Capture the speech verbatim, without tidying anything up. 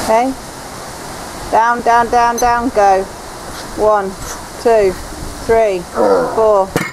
Okay. Down, down, down, down, go. One, two, three, four.